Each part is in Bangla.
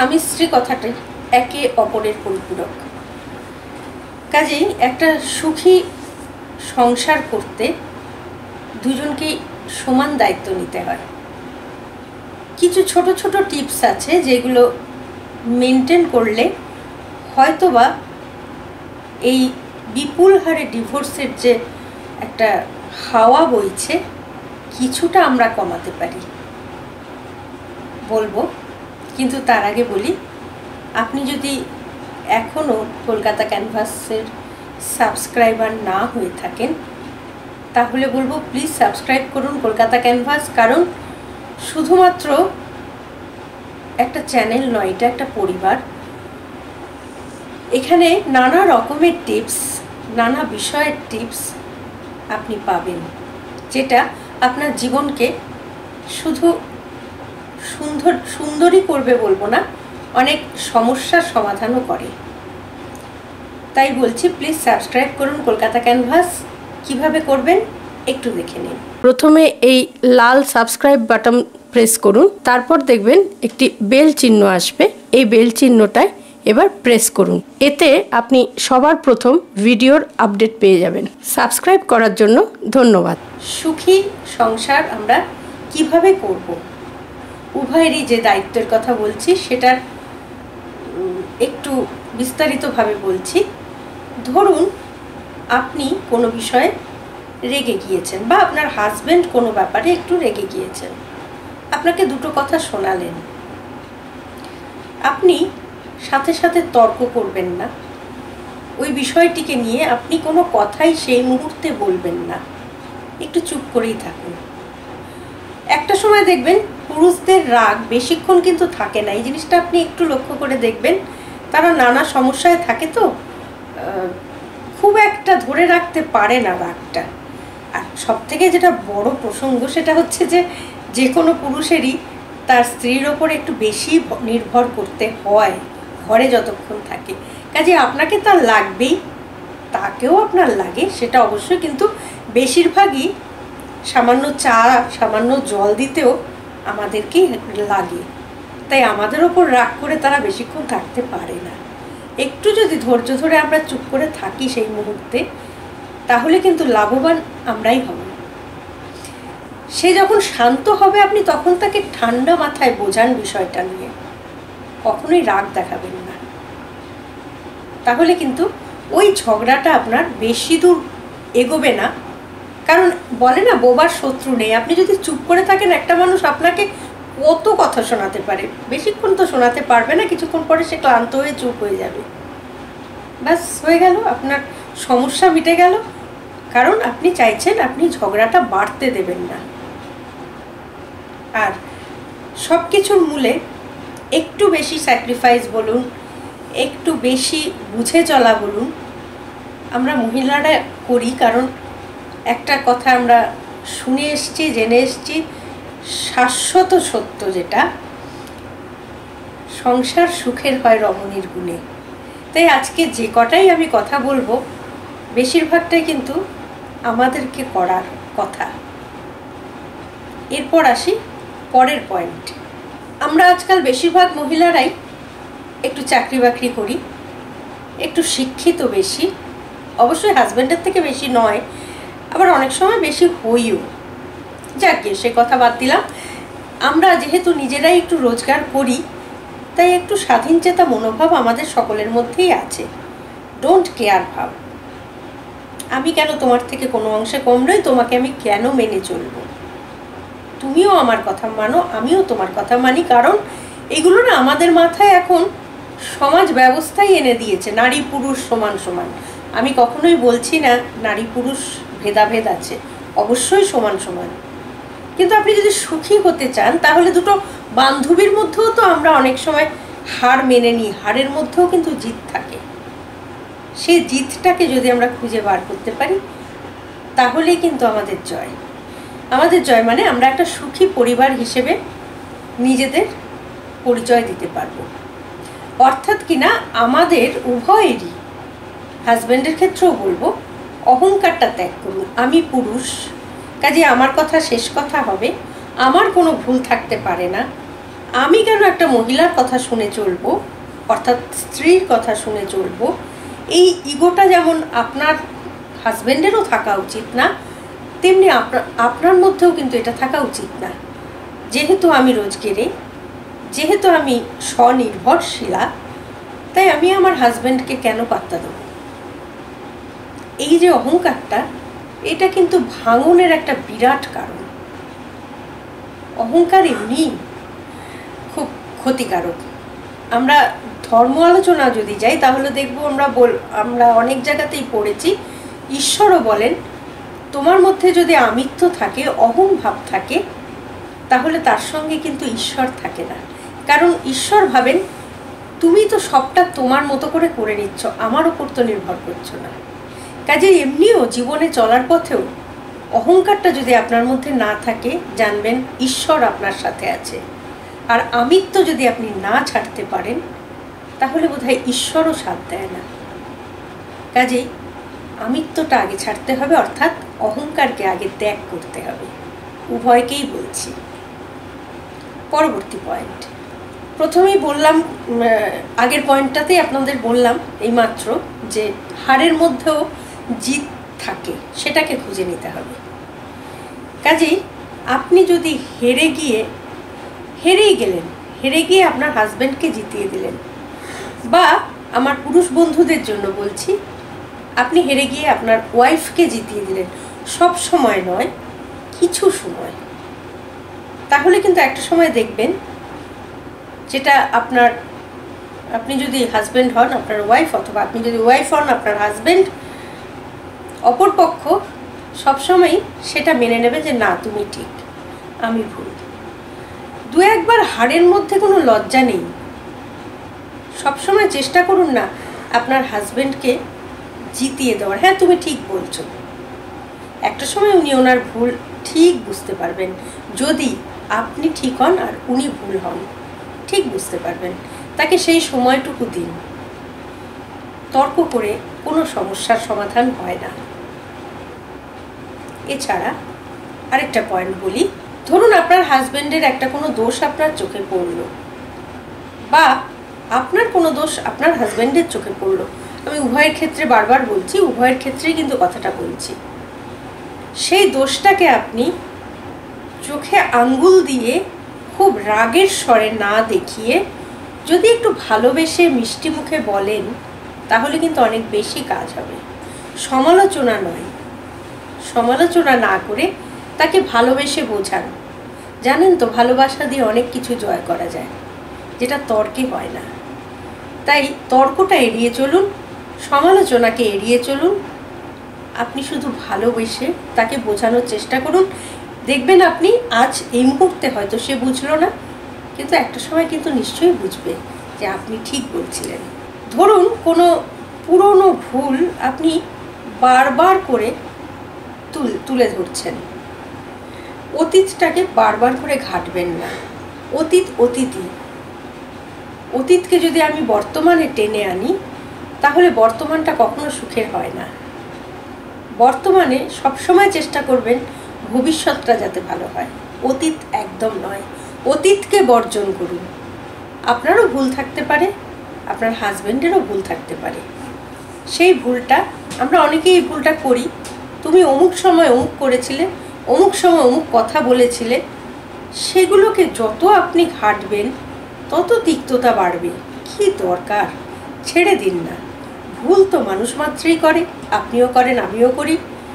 স্বামী স্ত্রী কথাটা একে অপরের পরিপূরক। কাজেই একটা সুখী সংসার করতে দুজনকেই সমান দায়িত্ব নিতে হয়। কিছু ছোট ছোট টিপস আছে যেগুলো মেনটেন করলে হয়তোবা এই বিপুল হারে ডিভোর্সের যে একটা হাওয়া বইছে কিছুটা আমরা কমাতে পারি বলবো। কিন্তু তার আগে বলি, আপনি যদি এখনও কলকাতা ক্যানভাসের সাবস্ক্রাইবার না হয়ে থাকেন তাহলে বলবো প্লিজ সাবস্ক্রাইব করুন কলকাতা ক্যানভাস। কারণ শুধুমাত্র একটা চ্যানেল নয়, এটা একটা পরিবার। এখানে নানা রকমের টিপস, নানা বিষয়ের টিপস আপনি পাবেন, যেটা আপনার জীবনকে শুধু সুন্দরই করবে বলবো না, অনেক সমস্যার সমাধানও করে। তাই বলছি প্লিজ সাবস্ক্রাইব করুন কলকাতা ক্যানভাস। কিভাবে করবেন একটু দেখে নিন। প্রথমে এই লাল সাবস্ক্রাইব বাটন প্রেস করুন, তারপর দেখবেন একটি বেল চিহ্ন আসবে। এই বেল চিহ্নটায় এবার প্রেস করুন। এতে আপনি সবার প্রথম ভিডিওর আপডেট পেয়ে যাবেন। সাবস্ক্রাইব করার জন্য ধন্যবাদ। সুখী সংসার আমরা কিভাবে করব, উভয়েরই যে দায়িত্বের কথা বলছি সেটার একটু বিস্তারিতভাবে বলছি। ধরুন আপনি কোনো বিষয়ে রেগে গিয়েছেন বা আপনার হাজবেন্ড কোনো ব্যাপারে একটু রেগে গিয়েছেন, আপনাকে দুটো কথা শোনালেন। আপনি সাথে সাথে তর্ক করবেন না, ওই বিষয়টিকে নিয়ে আপনি কোনো কথাই সেই মুহূর্তে বলবেন না, একটু চুপ করেই থাকুন। একটা সময় দেখবেন পুরুষদের রাগ বেশিক্ষণ কিন্তু থাকে না, এই জিনিসটা আপনি একটু লক্ষ্য করে দেখবেন। তারা নানা সমস্যায় থাকে তো খুব একটা ধরে রাখতে পারে না রাগটা। আর সবথেকে যেটা বড় প্রসঙ্গ সেটা হচ্ছে যে কোনো পুরুষেরই তার স্ত্রীর ওপর একটু বেশি নির্ভর করতে হয় ঘরে যতক্ষণ থাকে। কাজে আপনাকে তার লাগবেই, তাকেও আপনার লাগে সেটা অবশ্যই, কিন্তু বেশিরভাগই সামান্য চা সামান্য জল দিতেও আমাদেরকেই লাগে। তাই আমাদের ওপর রাগ করে তারা বেশিক্ষণ থাকতে পারে না। একটু যদি ধৈর্য ধরে আমরা চুপ করে থাকি সেই মুহূর্তে, তাহলে কিন্তু লাভবান আমরাই হব। সে যখন শান্ত হবে আপনি তখন তাকে ঠান্ডা মাথায় বোঝান বিষয়টা নিয়ে, কখনোই রাগ দেখাবেন না। তাহলে কিন্তু ওই ঝগড়াটা আপনার বেশি দূর এগোবে না। কারণ বলে না বোবার শত্রু নেই। আপনি যদি চুপ করে থাকেন, একটা মানুষ আপনাকে কত কথা শোনাতে পারে, বেশিক্ষণ তো শোনাতে পারবে না, কিছুক্ষণ পরে সে ক্লান্ত হয়ে চুপ হয়ে যাবে, ব্যাস হয়ে গেল, আপনার সমস্যা মিটে গেল। কারণ আপনি চাইছেন আপনি ঝগড়াটা বাড়তে দেবেন না। আর সব কিছুর মূলে একটু বেশি স্যাক্রিফাইস বলুন, একটু বেশি বুঝে চলা বলুন, আমরা মহিলারা করি। কারণ একটা কথা আমরা শুনে এসছি, জেনে এসছি, শাশ্বত সত্য যেটা, সংসার সুখের হয় রমণীর গুণে। তাই আজকে যে কটাই আমি কথা বলবো বেশিরভাগটাই কিন্তু আমাদেরকে করার কথা। এরপর আসি পরের পয়েন্ট। আমরা আজকাল বেশিরভাগ মহিলারাই একটু চাকরি বাকরি করি, একটু শিক্ষিত বেশি, অবশ্যই হাজব্যান্ডের থেকে বেশি নয়, আবার অনেক সময় বেশি হইও। যাক গে, সে কথা বাদ দিলাম। আমরা যেহেতু নিজেরাই একটু রোজগার করি, তাই একটু স্বাধীনচেতা মনোভাব আমাদের সকলের মধ্যেই আছে। ডোন্ট কেয়ার ভাব, আমি কেন তোমার থেকে কোনো অংশে কম নই, তোমাকে আমি কেন মেনে চলব, তুমিও আমার কথা মানো, আমিও তোমার কথা মানি। কারণ এগুলো না আমাদের মাথায় এখন সমাজ ব্যবস্থাই এনে দিয়েছে, নারী পুরুষ সমান সমান। আমি কখনোই বলছি না নারী পুরুষ ভেদাভেদ আছে, অবশ্যই সমান সমান। কিন্তু আপনি যদি সুখী হতে চান তাহলে দুটো বান্ধবীর মধ্যেও তো আমরা অনেক সময় হার মেনে নিই, হারের মধ্যেও কিন্তু জিত থাকে। সেই জিতটাকে যদি আমরা খুঁজে বার করতে পারি তাহলেই কিন্তু আমাদের জয়। আমাদের জয় মানে আমরা একটা সুখী পরিবার হিসেবে নিজেদের পরিচয় দিতে পারবো। অর্থাৎ কিনা আমাদের উভয়েরই, হাজব্যান্ডের ক্ষেত্রেও বলবো, অহংকারটা ত্যাগ করুন। আমি পুরুষ, কাজে আমার কথা শেষ কথা হবে, আমার কোনো ভুল থাকতে পারে না, আমি কেন একটা মহিলার কথা শুনে চলবো, অর্থাৎ স্ত্রীর কথা শুনে চলবো, এই ইগোটা যেমন আপনার হাজবেন্ডেরও থাকা উচিত না, তেমনি আপনার মধ্যেও কিন্তু এটা থাকা উচিত না। যেহেতু আমি রোজগেরে, যেহেতু আমি স্বনির্ভরশীলা, তাই আমি আমার হাজবেন্ডকে কেন পাত্তা দেব? এই যে অহংকারটা, এটা কিন্তু ভাঙনের একটা বিরাট কারণ। অহংকার এমনি খুব ক্ষতিকারক। আমরা ধর্ম আলোচনা যদি যাই তাহলে দেখব আমরা অনেক জায়গাতেই পড়েছি, ঈশ্বরও বলেন তোমার মধ্যে যদি আমিত্ব থাকে, অহং ভাব থাকে, তাহলে তার সঙ্গে কিন্তু ঈশ্বর থাকে না। কারণ ঈশ্বর ভাবেন তুমি তো সবটা তোমার মতো করে করে নিচ্ছ, আমার ওপর তো নির্ভর করছো না। কাজে এমনিও জীবনে চলার পথেও অহংকারটা যদি আপনার মধ্যে না থাকে, জানবেন ঈশ্বর আপনার সাথে আছে। আর আমিত্ব যদি আপনি না ছাড়তে পারেন, তাহলে বোধহয় ঈশ্বরও সাথ দেয় না। কাজেই আমিত্বটা আগে ছাড়তে হবে, অর্থাৎ অহংকারকে আগে ত্যাগ করতে হবে। উভয়কেই বলছি। পরবর্তী পয়েন্ট, প্রথমেই বললাম, আগের পয়েন্টটাতেই আপনাদের বললাম এইমাত্র যে হারের মধ্যেও জিত থাকে, সেটাকে খুঁজে নিতে হবে। কাজেই আপনি যদি হেরেই গেলেন, হেরে গিয়ে আপনার হাজব্যান্ডকে জিতিয়ে দিলেন, বা আমার পুরুষ বন্ধুদের জন্য বলছি, আপনি হেরে গিয়ে আপনার ওয়াইফকে জিতিয়ে দিলেন, সব সময় নয়, কিছু সময়, তাহলে কিন্তু একটা সময় দেখবেন যেটা আপনি যদি হাজব্যান্ড হন, আপনার ওয়াইফ, অথবা আপনি যদি ওয়াইফ হন, আপনার হাজব্যান্ড, অপরপক্ষ সবসময় সেটা মেনে নেবে যে না তুমি ঠিক, আমি ভুল। দু একবার হারের মধ্যে কোনো লজ্জা নেই। সবসময় চেষ্টা করুন না আপনার হাজব্যান্ডকে জিতিয়ে দেওয়ার। হ্যাঁ তুমি ঠিক বলছো, একটা সময় উনি ওনার ভুল ঠিক বুঝতে পারবেন। যদি আপনি ঠিক হন আর উনি ভুল হন, ঠিক বুঝতে পারবেন। তাকে সেই সময়টুকু দিন। তর্ক করে কোনো সমস্যার সমাধান হয় না। এছাড়া আরেকটা পয়েন্ট বলি, ধরুন আপনার হাজব্যান্ডের একটা কোনো দোষ আপনার চোখে পড়লো, বা আপনার কোনো দোষ আপনার হাজব্যান্ডের চোখে পড়লো। আমি উভয়ের ক্ষেত্রে বারবার বলছি, উভয়ের ক্ষেত্রেই কিন্তু কথাটা বলছি। সেই দোষটাকে আপনি চোখে আঙ্গুল দিয়ে খুব রাগের স্বরে না দেখিয়ে যদি একটু ভালোবেসে মিষ্টি মুখে বলেন, তাহলে কিন্তু অনেক বেশি কাজ হবে। সমালোচনা নয়, সমালোচনা না করে তাকে ভালোবেসে বোঝান। জানেন তো, ভালোবাসা দিয়ে অনেক কিছু জয় করা যায়, যেটা তর্কে হয় না। তাই তর্কটা এড়িয়ে চলুন, সমালোচনাকে এড়িয়ে চলুন। আপনি শুধু ভালোবেসে তাকে বোঝানোর চেষ্টা করুন। দেখবেন আপনি আজ এই মুহূর্তে হয়তো সে বুঝলো না, কিন্তু একটা সময় কিন্তু নিশ্চয়ই বুঝবে যে আপনি ঠিক বলছিলেন। ধরুন কোনো পুরনো ভুল আপনি বারবার করে তুলে ধরছেন, অতীতটাকে বারবার করে ঘাঁটবেন না। অতীত অতীতই। অতীতকে যদি আমি বর্তমানে টেনে আনি, তাহলে বর্তমানটা কখনো সুখের হয় না। বর্তমানে সবসময় চেষ্টা করবেন ভবিষ্যৎটা যাতে ভালো হয়, অতীত একদম নয়। অতীতকে বর্জন করুন। আপনারও ভুল থাকতে পারে, আপনার হাজব্যান্ডেরও ভুল থাকতে পারে। সেই ভুলটা, আমরা অনেকেই এই ভুলটা করি, তুমি অমুক সময় অমুক করেছিলে, অমুক সময় অমুক কথা বলেছিলে, সেগুলোকে যত আপনি ঘাঁটবেন তত তিক্ততা বাড়বে। কি দরকার, ছেড়ে দিন না। ভুল তো মানুষ মাত্রই করে, আপনিও করেন, আমিও করি,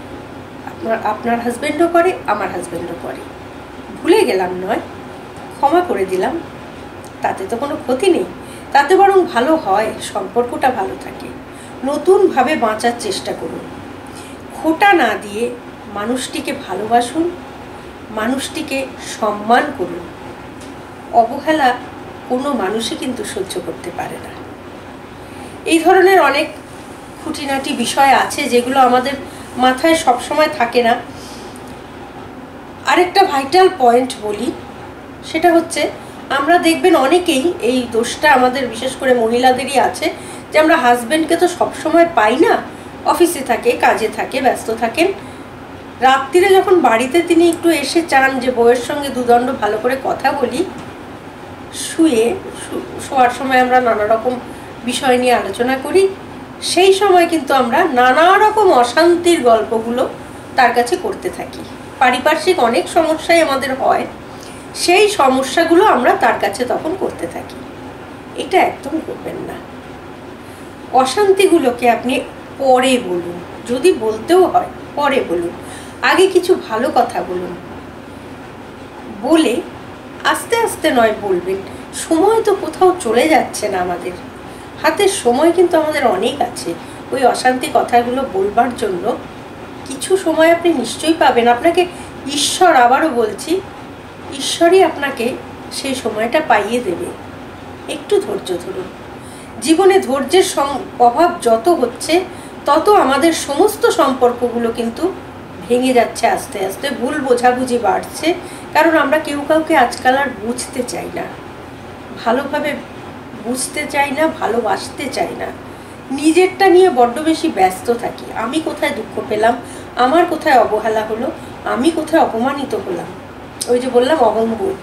আপনার হাজব্যান্ডও করে, আমার হাজব্যান্ডও করে। ভুলে গেলাম নয়, ক্ষমা করে দিলাম, তাতে তো কোনো ক্ষতি নেই। তাতে বরং ভালো হয়, সম্পর্কটা ভালো থাকে। নতুনভাবে বাঁচার চেষ্টা করুন। খোঁটা না দিয়ে মানুষটিকে ভালোবাসুন, মানুষটিকে সম্মান করুন। অবহেলা কোনো মানুষই কিন্তু সহ্য করতে পারে না। এই ধরনের অনেক খুঁটিনাটি বিষয় আছে যেগুলো আমাদের মাথায় সবসময় থাকে না। আরেকটা ভাইটাল পয়েন্ট বলি, সেটা হচ্ছে আমরা দেখবেন অনেকেই এই দোষটা আমাদের বিশেষ করে মহিলাদেরই আছে, যে আমরা হাজব্যান্ডকে তো সবসময় পাই না, অফিসে থাকে, কাজে থাকে, ব্যস্ত থাকেন। রাত্রিরে যখন বাড়িতে তিনি একটু এসে চান যে বউয়ের সঙ্গে দুদণ্ড ভালো করে কথা বলি, শোয়ার সময় আমরা নানা রকম বিষয় নিয়ে আলোচনা করি, সেই সময় কিন্তু আমরা নানা রকম অশান্তির গল্পগুলো তার কাছে করতে থাকি। পারিপার্শ্বিক অনেক সমস্যাই আমাদের হয়, সেই সমস্যাগুলো আমরা তার কাছে তখন করতে থাকি। এটা একদম করবেন না। অশান্তিগুলোকে আপনি পরে বলুন, যদি বলতেও হয় পরে বলুন। আগে কিছু ভালো কথা বলুন, বলে আস্তে আস্তে নয় বলবেন। সময় তো কোথাও চলে যাচ্ছে না, আমাদের হাতের সময় কিন্তু আমাদের অনেক আছে। ওই অশান্তি কথাগুলো বলবার জন্য কিছু সময় আপনি নিশ্চয়ই পাবেন। আপনাকে ঈশ্বর, আবারও বলছি, ঈশ্বরই আপনাকে সেই সময়টা পাইয়ে দেবে। একটু ধৈর্য ধরুন। জীবনে ধৈর্যের অভাব যত হচ্ছে, তত আমাদের সমস্ত সম্পর্কগুলো কিন্তু ভেঙে যাচ্ছে আস্তে আস্তে। ভুল বোঝাবুঝি বাড়ছে, কারণ আমরা কেউ কাউকে আজকাল আর বুঝতে চাই না, ভালোভাবে বুঝতে চাই না, ভালোবাসতে চাই না। নিজেরটা নিয়ে বড্ড বেশি ব্যস্ত থাকি। আমি কোথায় দুঃখ পেলাম, আমার কোথায় অবহেলা হলো, আমি কোথায় অপমানিত হলাম, ওই যে বললাম অহংবোধ।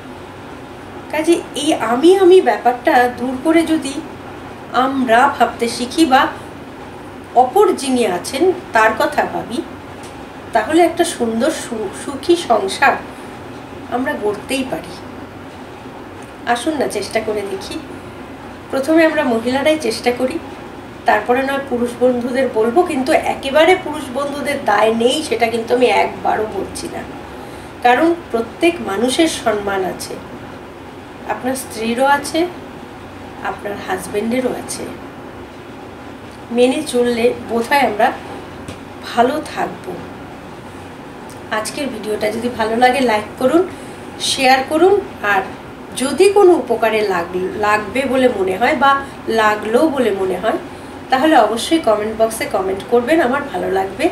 কাজে এই আমি ব্যাপারটা দূর করে যদি আমরা ভাবতে শিখি বা অপর যিনি আছেন তার কথা ভাবি, তাহলে একটা সুন্দর সুখী সংসার আমরা গড়তেই পারি। আসুন না চেষ্টা করে দেখি। প্রথমে আমরা মহিলারাই চেষ্টা করি, তারপরে নয় পুরুষ বন্ধুদের বলবো। কিন্তু একেবারে পুরুষ বন্ধুদের দায় নেই সেটা কিন্তু আমি একবারও বলছি না, কারণ প্রত্যেক মানুষের সম্মান আছে। আপনার স্ত্রীরও আছে, আপনার হাজবেন্ডেরও আছে। মেনে চললে বোধহয় আমরা ভালো থাকবো। আজকের ভিডিওটা যদি ভালো লাগে লাইক করুন, শেয়ার করুন, আর যদি কোনো উপকারে লাগবে বলে মনে হয় বা লাগলো বলে মনে হয়, তাহলে অবশ্যই কমেন্ট বক্সে কমেন্ট করবেন। আমার ভালো লাগবে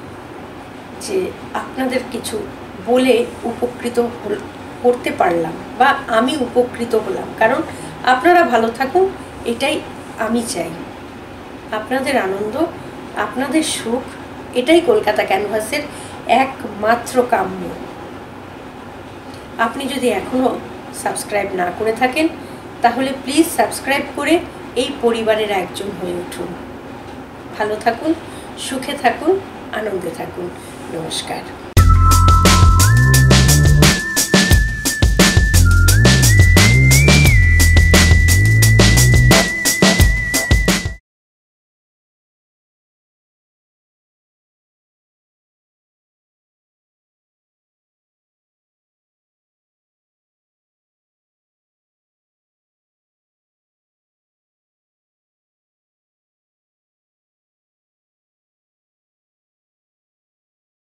যে আপনাদের কিছু বলে উপকৃত করতে পারলাম বা আমি উপকৃত হলাম। কারণ আপনারা ভালো থাকুন, এটাই আমি চাই। আপনাদের আনন্দ, আপনাদের সুখ, এটাই কলকাতা ক্যানভাসের একমাত্র কাম্য। আপনি যদি এখনো সাবস্ক্রাইব না করে থাকেন, তাহলে প্লিজ সাবস্ক্রাইব করে এই পরিবারের একজন হয়ে উঠুন। ভালো থাকুন, সুখে থাকুন, আনন্দে থাকুন। নমস্কার।